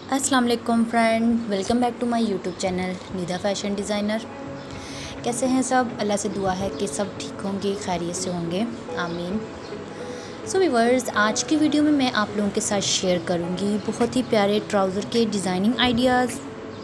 अस्सलाम वालेकुम friend, welcome back to my YouTube channel Nida fashion designer. कैसे हैं सब? अल्लाह से दुआ है कि सब ठीक होंगे, खैरियत से होंगे, आमीन। सो व्यूअर्स, आज की वीडियो में मैं आप लोगों के साथ शेयर करूंगी बहुत ही प्यारे ट्राउज़र के डिज़ाइनिंग आइडियाज़।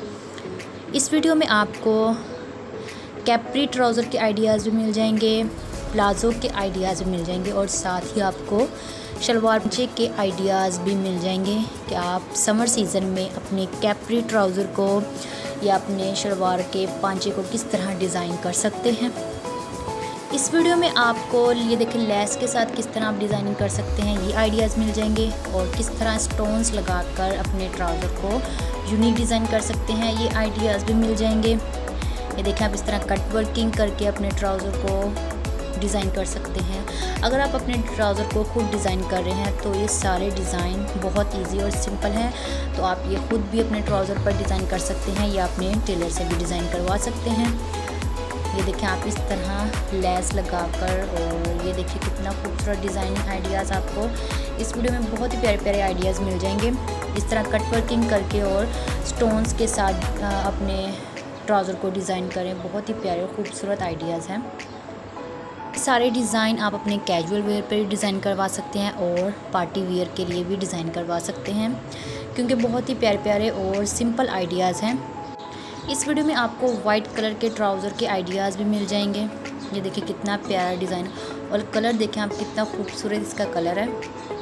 इस वीडियो में आपको कैप्री ट्राउज़र के आइडियाज़ भी मिल जाएंगे, प्लाज़ो के आइडियाज़ भी मिल जाएंगे और साथ ही आपको शलवार पंचे के आइडियाज़ भी मिल जाएंगे कि आप समर सीज़न में अपने कैप्री ट्राउज़र को या अपने शलवार के पांचे को किस तरह डिज़ाइन कर सकते हैं। इस वीडियो में आपको ये देखें लेस के साथ किस तरह आप डिज़ाइनिंग कर सकते हैं, ये आइडियाज़ मिल जाएंगे और किस तरह स्टोन्स लगाकर अपने ट्राउज़र को यूनिक डिज़ाइन कर सकते हैं, ये आइडियाज़ भी मिल जाएंगे। ये देखें आप इस तरह कट वर्किंग करके अपने ट्राउज़र को डिज़ाइन कर सकते हैं। अगर आप अपने ट्राउज़र को खुद डिज़ाइन कर रहे हैं तो ये सारे डिज़ाइन बहुत इजी और सिंपल हैं, तो आप ये खुद भी अपने ट्राउज़र पर डिज़ाइन कर सकते हैं या अपने टेलर से भी डिज़ाइन करवा सकते हैं। ये देखें आप इस तरह लेस लगाकर, और ये देखिए कितना खूबसूरत डिज़ाइनिंग आइडियाज़ आपको इस वीडियो में बहुत ही प्यारे प्यारे आइडियाज़ मिल जाएंगे। इस तरह कट वर्किंग करके और स्टोन्स के साथ अपने ट्राउज़र को डिज़ाइन करें, बहुत ही प्यारे और खूबसूरत आइडियाज़ हैं। सारे डिज़ाइन आप अपने कैजुअल वेयर पर डिज़ाइन करवा सकते हैं और पार्टी वेयर के लिए भी डिज़ाइन करवा सकते हैं, क्योंकि बहुत ही प्यारे प्यारे और सिंपल आइडियाज़ हैं। इस वीडियो में आपको वाइट कलर के ट्राउज़र के आइडियाज़ भी मिल जाएंगे। ये देखिए कितना प्यारा डिज़ाइन, और कलर देखें आप कितना खूबसूरत इसका कलर है।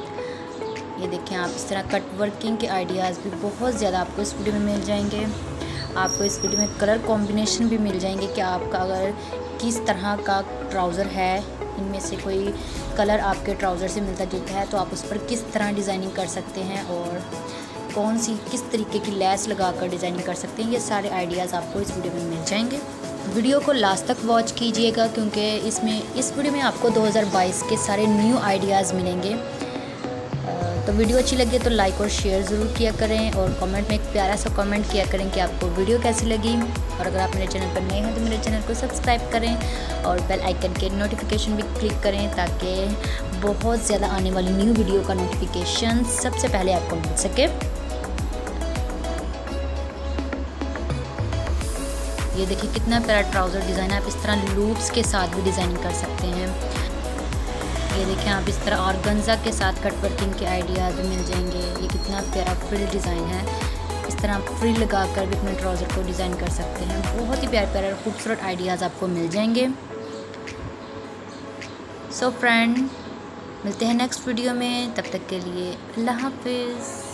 ये देखें आप इस तरह कट वर्किंग के आइडियाज़ भी बहुत ज़्यादा आपको इस वीडियो में मिल जाएंगे। आपको इस वीडियो में कलर कॉम्बिनेशन भी मिल जाएंगे कि आपका अगर किस तरह का ट्राउज़र है, इनमें से कोई कलर आपके ट्राउज़र से मिलता जुलता है तो आप उस पर किस तरह डिज़ाइनिंग कर सकते हैं और कौन सी किस तरीके की लेस लगाकर डिज़ाइनिंग कर सकते हैं, ये सारे आइडियाज़ आपको इस वीडियो में मिल जाएंगे। वीडियो को लास्ट तक वॉच कीजिएगा, क्योंकि इस वीडियो में आपको 2022 के सारे न्यू आइडियाज़ मिलेंगे। तो वीडियो अच्छी लगे तो लाइक और शेयर ज़रूर किया करें और कमेंट में एक प्यारा सा कमेंट किया करें कि आपको वीडियो कैसी लगी। और अगर आप मेरे चैनल पर नए हैं तो मेरे चैनल को सब्सक्राइब करें और बेल आइकन के नोटिफिकेशन भी क्लिक करें, ताकि बहुत ज़्यादा आने वाली न्यू वीडियो का नोटिफिकेशन सबसे पहले आपको मिल सके। ये देखिए कितना प्यारा ट्राउज़र डिज़ाइन है, आप इस तरह लूप्स के साथ भी डिज़ाइनिंग कर सकते हैं। ये देखें आप इस तरह ऑर्गेन्जा के साथ कट वर्किंग के आइडियाज़ भी मिल जाएंगे। ये कितना प्यारा फ्रिल डिज़ाइन है, इस तरह आप फ्रिल लगाकर भी अपने ट्राउज़र को डिज़ाइन कर सकते हैं। बहुत ही प्यारे प्यारे और खूबसूरत आइडियाज़ आपको मिल जाएंगे। सो फ्रेंड, मिलते हैं नेक्स्ट वीडियो में, तब तक के लिए अल्लाह हाफिज़।